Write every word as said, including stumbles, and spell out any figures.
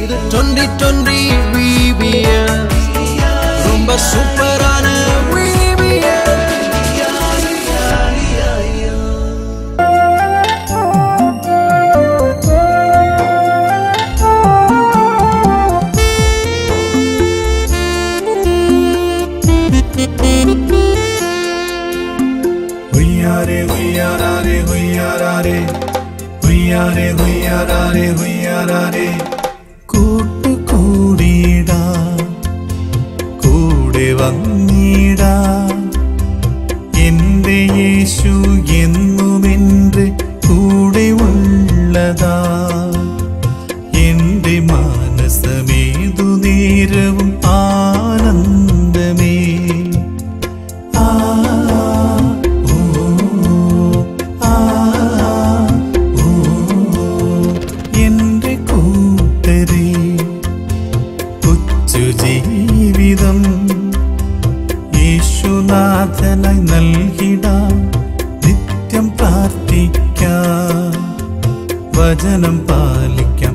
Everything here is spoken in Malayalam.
இது twenty twenty V B S ரொம்ப சூப்பரான V B S. Huyare huyarare huyarare huyare huyarare huyarare കൂട്ടു കൂടിടാ കൂടെ വന്നിടാ എൻ്റെ യേശു എന്നും എൻ്റെ കൂടെ ഉള്ളതാ എൻ്റെ മാനസമേതു നേരവും ആനന്ദമേ ജീവിതം യേശുനാഥനായി നൽകിടാം നിത്യം പ്രാർത്ഥിക്കാം വചനം പാലിക്കാം